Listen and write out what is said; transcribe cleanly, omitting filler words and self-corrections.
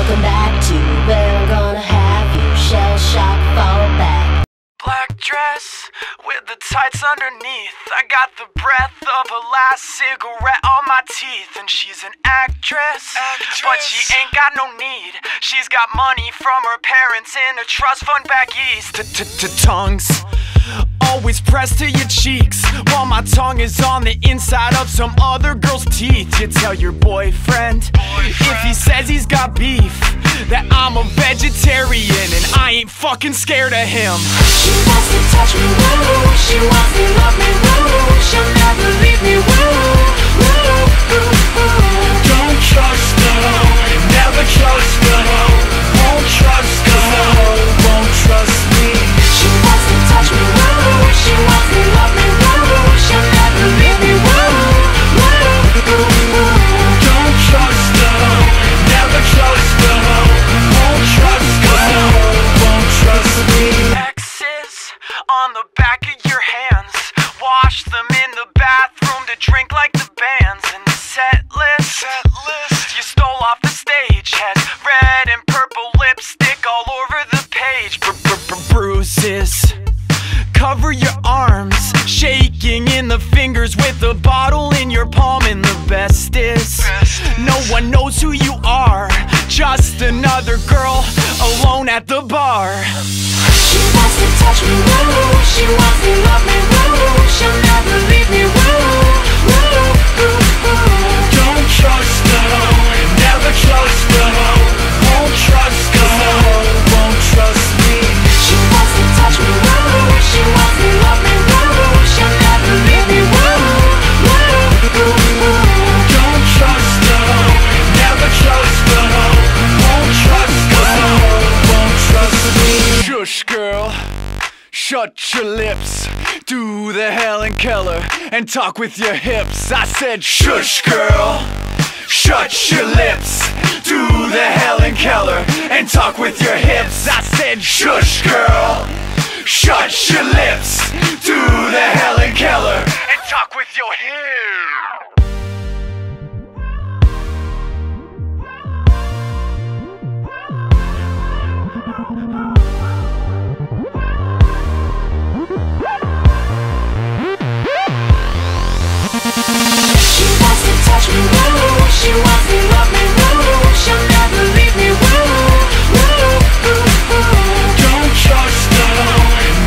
Welcome back to where I'm gonna have you shell shock, fall back. Black dress with the tights underneath. I got the breath of a last cigarette on my teeth. And she's an actress, but she ain't got no need. She's got money from her parents in a trust fund back east. Tongues always pressed to your cheeks, while my tongue is on the inside of some other girl's teeth. You tell your boyfriend if he says he's got beef that I'm a vegetarian and I ain't fucking scared of him. She wants to touch me, woo. She wants to love me, woo. She'll never leave me, woo. Don't trust her, never trust her. Won't trust her, won't trust me. She wants to touch me, woo. She wants to love me, woo. She'll never leave me, woo. Don't trust her, never trust her. Won't trust her, won't trust me. X's on the back of your hands, wash them in the bathroom to drink like the bands. And the set list you stole off the stage has red and purple lipstick all over the page. Bruises cover your arms, shaking in the fingers with a bottle in your palm. And the best is no one knows who you are, just another girl alone at the bar. She wants to touch me, woo. She wants to love me, woo. She'll never leave me, woo. Don't trust her, never trust her. Won't trust her, won't trust me. She wants to touch me, woo. She wants to love me, woo. She'll never leave me, woo. Don't trust her, never trust her. Won't trust her, won't trust me. Shush girl, shut your lips, do the Helen Keller and talk with your hips. I said shush girl, shut your lips, do the Helen Keller and talk with your hips. I said shush girl, shut your lips, do the Helen Keller and talk with your hips.